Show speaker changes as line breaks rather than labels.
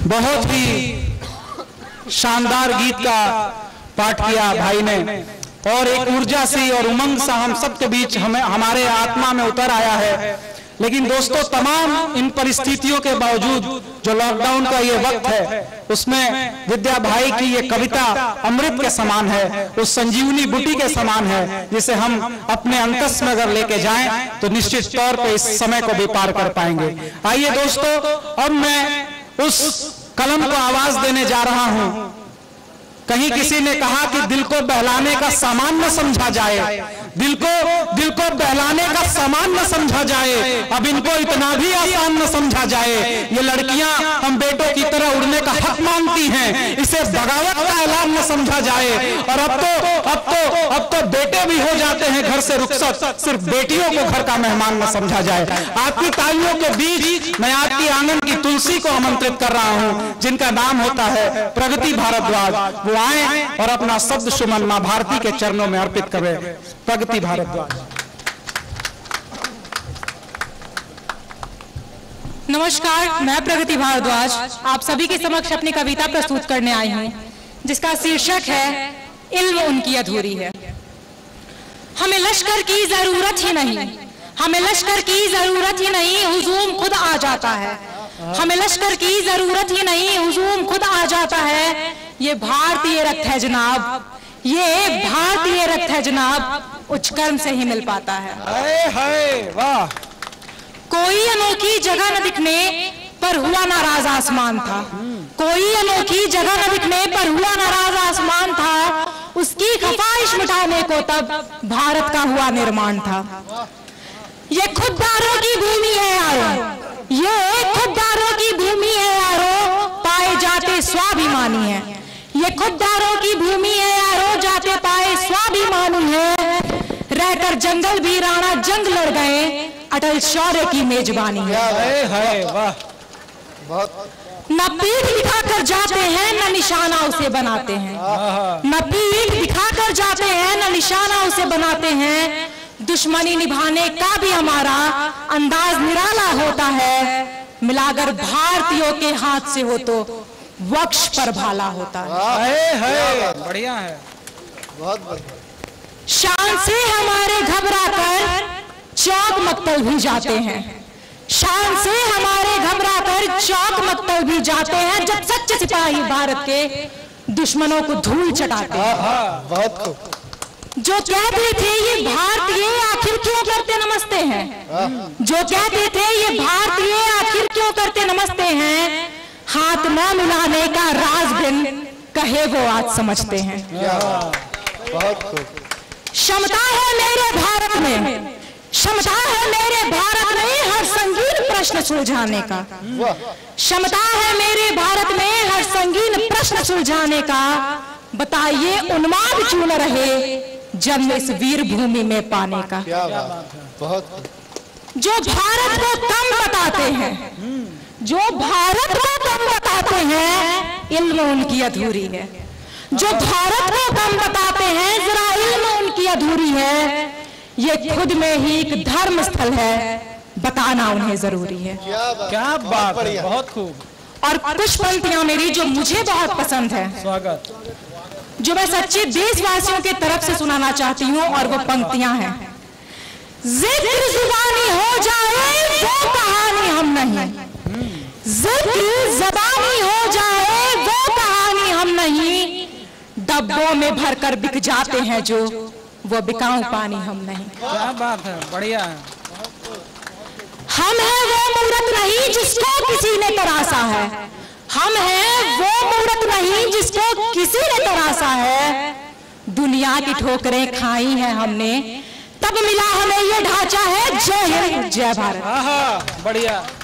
बहुत ही शानदार गीत का पाठ किया भाई ने और एक ऊर्जा सी और उमंग सा हम सबके बीच हमारे आत्मा में उतर आया है। लेकिन दोस्तों, तमाम इन परिस्थितियों के बावजूद जो लॉकडाउन का ये वक्त है, उसमें विद्या भाई की ये कविता अमृत के समान है, उस संजीवनी बूटी के समान है, जिसे हम अपने अंतस में अगर लेके जाएं तो निश्चित तौर पे इस समय को भी पार कर पाएंगे। आइए दोस्तों, अब मैं उस कलम को आवाज देने जा रहा हूं। कहीं किसी ने कहा कि दिल को बहलाने का सामान न समझा जाए, दिल को बहलाने का सामान न समझा जाए, अब इनको इतना भी आसान न समझा जाए। ये लड़कियां हम बेटों की तरह उड़ने का हक मांगती हैं, इसे बगावत का ऐलान न समझा जाए। और अब तो बेटे भी हो जाते हैं घर से रुखसत, सिर्फ बेटियों को घर का मेहमान न समझा जाए। आपकी तालियों के बीच मैं आपकी आंगन की तुलसी को आमंत्रित कर रहा हूं, जिनका नाम होता है प्रगति भारद्वाज। वो आए और अपना शब्द सुमन मां भारती के चरणों में अर्पित करें। प्रगति भारद्वाज।
नमस्कार, मैं प्रगति भारद्वाज आप सभी के समक्ष अपनी कविता प्रस्तुत करने आई हूँ, जिसका शीर्षक है इल्म उनकी अधूरी है। हमें लश्कर की जरूरत ही नहीं, हमें लश्कर की जरूरत ही नहीं, हुजूम खुद आ जाता है। हमें लश्कर की जरूरत ही नहीं, हुजूम खुद आ जाता है। ये भारतीय रक्त है जनाब, ये भारतीय रक्त है जनाब, उच्च कर्म से ही मिल पाता है।
वाह।
कोई अनोखी जगह न दिखने पर हुआ नाराज आसमान था, कोई अनोखी जगह न दिखने पर हुआ नाराज आसमान था। उसकी ख्वाहिश मिटाने को तब भारत का हुआ निर्माण था। ये खुददारों की भूमि है यारो, ये खुददारों की भूमि है यारो, पाए जाते स्वाभिमानी है। ये खुददारों की भूमि है यारो, जाते पाए स्वाभिमानी है। रहकर जंगल भी राणा जंग लड़ गए, अटल शौर्य की मेजबानी है।
वाह।
न पीठ दिखाकर जाते हैं न निशाना उसे बनाते हैं, न पीठ दिखाकर जाते हैं न निशाना उसे बनाते हैं। दुश्मनी निभाने का भी हमारा अंदाज निराला होता है। मिलाकर भारतीयों के हाथ से हो तो वक्ष पर भाला होता है।
बढ़िया है, बहुत बढ़िया।
शान से हमारे घबराकर चौक मक्तल भी जाते हैं, शान से हमारे घबराकर चौक मक्तल भी जाते हैं। जब सच्चे सिपाही भारत के दुश्मनों को धूल चटाते हैं।
बहुत खूब।
जो कहते थे ये भारतीय आखिर क्यों करते नमस्ते हैं, जो कहते थे ये भारतीय आखिर क्यों करते नमस्ते हैं, हाथ न मिलाने का राज बिन कहे वो आज समझते हैं।
बहुत खूब।
क्षमता है मेरे भारत में, क्षमता है मेरे भारत में हर संगीन प्रश्न सुलझाने का। क्षमता है मेरे भारत में हर संगीन प्रश्न सुलझाने का। बताइए उन्माद क्यों न रहे जन्म इस वीर भूमि में पाने का।
बहुत।
जो भारत को कम बताते हैं, जो भारत को कम बताते हैं, इल्म उनकी अधूरी है। जो भारत को कम बताते हैं, जरा इल्म उनकी अधूरी है। ये खुद में ही एक धर्म स्थल है, बताना उन्हें जरूरी है।
क्या बात है, बहुत खूब।
और कुछ पंक्तियां मेरी जो मुझे बहुत पसंद है,
स्वागत,
जो मैं सच्चे देशवासियों के तरफ से सुनाना चाहती हूँ। और वो पंक्तियां हैं, जिक्र जुबानी हो जाए वो कहानी हम नहीं, जिक्र ज़बानी हो जाए वो कहानी हम नहीं। डब्बों में भरकर बिक जाते हैं जो, वो बिकाऊ पानी हम नहीं।
क्या बात है, बढ़िया है।
हम हैं वो मूरत नहीं जिसको किसी ने तरासा है, हम हैं वो मूरत नहीं जिसको किसी ने तरासा है। दुनिया की ठोकरें खाई हैं हमने, तब मिला हमें ये ढांचा है। जय हिंद, जय भारत।
बढ़िया।